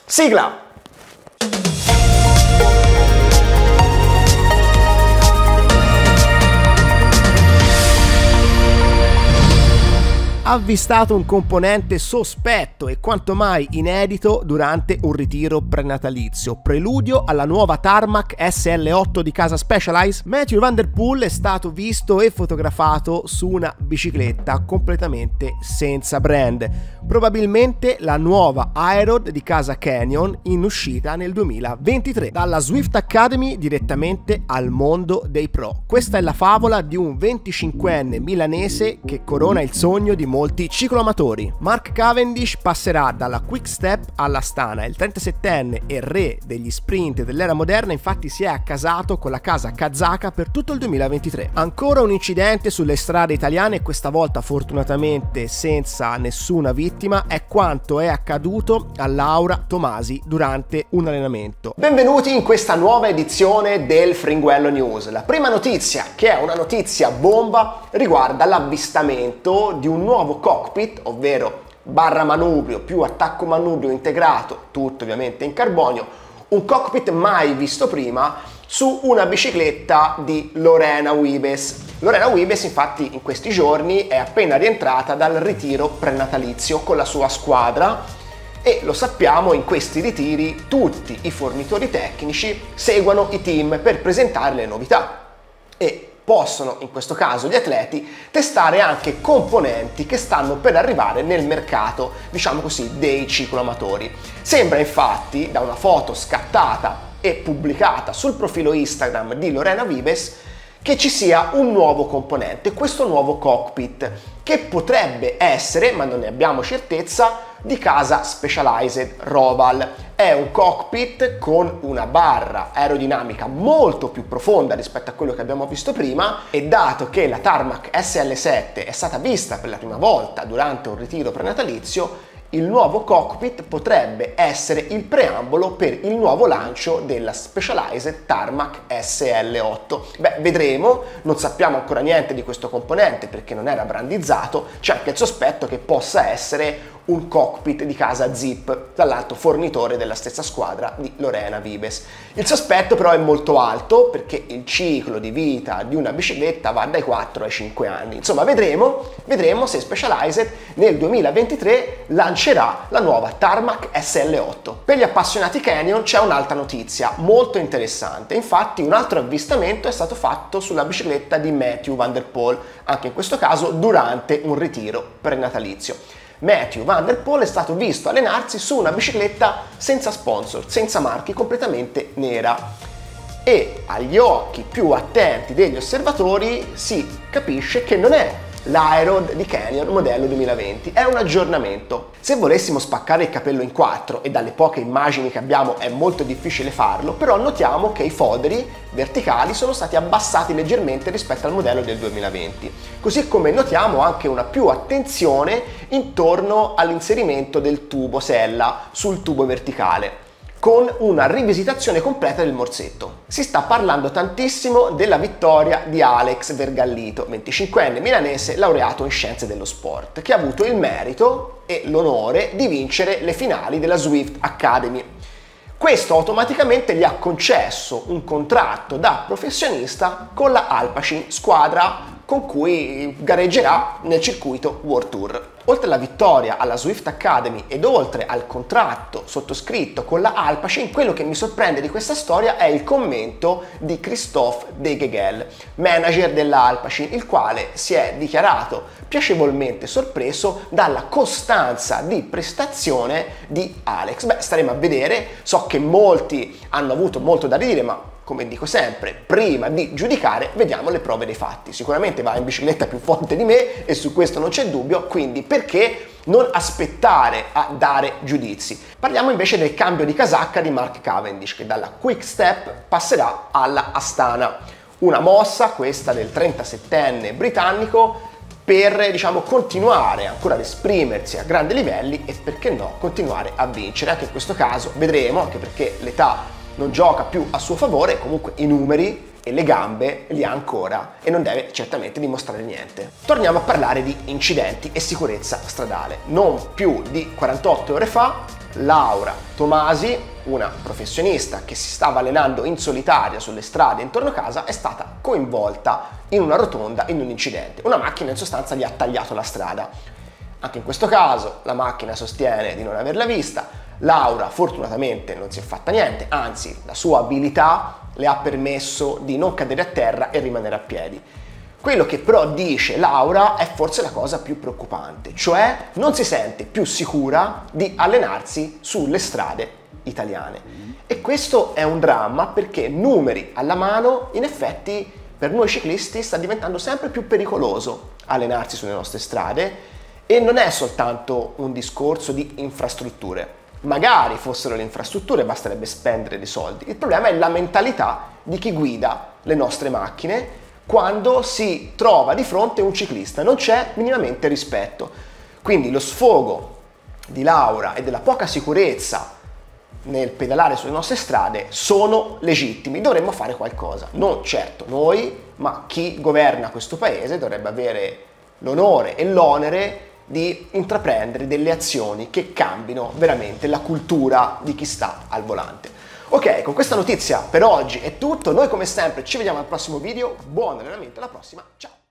Sigla! Avvistato un componente sospetto e quanto mai inedito durante un ritiro prenatalizio, preludio alla nuova Tarmac SL8 di casa Specialized. Matthew Van Der Poel è stato visto e fotografato su una bicicletta completamente senza brand, probabilmente la nuova Aerod di casa Canyon in uscita nel 2023, dalla Zwift Academy direttamente al mondo dei pro. Questa è la favola di un 25enne milanese che corona il sogno di molti cicloamatori. Mark Cavendish passerà dalla Quick Step all'Astana. Il 37enne e re degli sprint dell'era moderna infatti si è accasato con la casa kazaka per tutto il 2023. Ancora un incidente sulle strade italiane, questa volta fortunatamente senza nessuna vittima, è quanto è accaduto a Laura Tomasi durante un allenamento. Benvenuti in questa nuova edizione del Fringuello News. La prima notizia, che è una notizia bomba, riguarda l'avvistamento di un nuovo cockpit, ovvero barra manubrio più attacco manubrio integrato, tutto ovviamente in carbonio, un cockpit mai visto prima su una bicicletta di Lorena Wiebes. Lorena Wiebes infatti in questi giorni è appena rientrata dal ritiro prenatalizio con la sua squadra e lo sappiamo, in questi ritiri tutti i fornitori tecnici seguono i team per presentare le novità e possono, in questo caso gli atleti, testare anche componenti che stanno per arrivare nel mercato, diciamo così, dei cicloamatori. Sembra infatti, da una foto scattata e pubblicata sul profilo Instagram di Lorena Wiebes, che ci sia un nuovo componente, questo nuovo cockpit, che potrebbe essere, ma non ne abbiamo certezza, di casa Specialized Roval. È un cockpit con una barra aerodinamica molto più profonda rispetto a quello che abbiamo visto prima e dato che la Tarmac SL7 è stata vista per la prima volta durante un ritiro prenatalizio, il nuovo cockpit potrebbe essere il preambolo per il nuovo lancio della Specialized Tarmac SL8. Beh, vedremo, non sappiamo ancora niente di questo componente perché non era brandizzato, c'è anche il sospetto che possa essere un cockpit di casa Zip, dall'altro fornitore della stessa squadra di Lorena Wiebes. Il sospetto però è molto alto perché il ciclo di vita di una bicicletta va dai 4 ai 5 anni. Insomma, vedremo se Specialized nel 2023 lancerà la nuova Tarmac SL8. Per gli appassionati Canyon c'è un'altra notizia molto interessante. Infatti un altro avvistamento è stato fatto sulla bicicletta di Matthew Van Der Poel, anche in questo caso durante un ritiro prenatalizio. Matthew Van Der Poel è stato visto allenarsi su una bicicletta senza sponsor, senza marchi, completamente nera. E agli occhi più attenti degli osservatori si capisce che non è l'Aerod di Canyon modello 2020, è un aggiornamento. Se volessimo spaccare il capello in quattro, e dalle poche immagini che abbiamo è molto difficile farlo, però notiamo che i foderi verticali sono stati abbassati leggermente rispetto al modello del 2020. Così come notiamo anche una più attenzione intorno all'inserimento del tubo sella sul tubo verticale, con una rivisitazione completa del morsetto. Si sta parlando tantissimo della vittoria di Alex Vergallito, 25enne milanese laureato in scienze dello sport, che ha avuto il merito e l'onore di vincere le finali della Zwift Academy. Questo automaticamente gli ha concesso un contratto da professionista con la Alpecin, squadra con cui gareggerà nel circuito World Tour. Oltre alla vittoria alla Zwift Academy ed oltre al contratto sottoscritto con la Alpecin, quello che mi sorprende di questa storia è il commento di Christophe Degeghel, manager della Alpecin, il quale si è dichiarato piacevolmente sorpreso dalla costanza di prestazione di Alex. Beh, staremo a vedere, so che molti hanno avuto molto da dire, ma come dico sempre, prima di giudicare vediamo le prove dei fatti. Sicuramente va in bicicletta più forte di me e su questo non c'è dubbio, quindi perché non aspettare a dare giudizi? Parliamo invece del cambio di casacca di Mark Cavendish, che dalla Quick Step passerà alla Astana. Una mossa, questa del 37enne britannico, per, diciamo, continuare ancora ad esprimersi a grandi livelli e, perché no, continuare a vincere. Anche in questo caso vedremo, anche perché l'età non gioca più a suo favore, comunque i numeri e le gambe li ha ancora e non deve certamente dimostrare niente. Torniamo a parlare di incidenti e sicurezza stradale. Non più di 48 ore fa, Laura Tomasi, una professionista che si stava allenando in solitaria sulle strade intorno a casa, è stata coinvolta in una rotonda in un incidente. Una macchina in sostanza gli ha tagliato la strada. Anche in questo caso la macchina sostiene di non averla vista. Laura fortunatamente non si è fatta niente, anzi la sua abilità le ha permesso di non cadere a terra e rimanere a piedi. Quello che però dice Laura è forse la cosa più preoccupante, cioè non si sente più sicura di allenarsi sulle strade italiane. E questo è un dramma perché, numeri alla mano, in effetti per noi ciclisti sta diventando sempre più pericoloso allenarsi sulle nostre strade, e non è soltanto un discorso di infrastrutture. Magari fossero le infrastrutture, basterebbe spendere dei soldi. Il problema è la mentalità di chi guida le nostre macchine quando si trova di fronte un ciclista. Non c'è minimamente rispetto. Quindi lo sfogo di Laura e della poca sicurezza nel pedalare sulle nostre strade sono legittimi. Dovremmo fare qualcosa. Non certo noi, ma chi governa questo paese dovrebbe avere l'onore e l'onere di intraprendere delle azioni che cambino veramente la cultura di chi sta al volante. Ok, con questa notizia per oggi è tutto. Noi come sempre ci vediamo al prossimo video. Buon allenamento, alla prossima, ciao!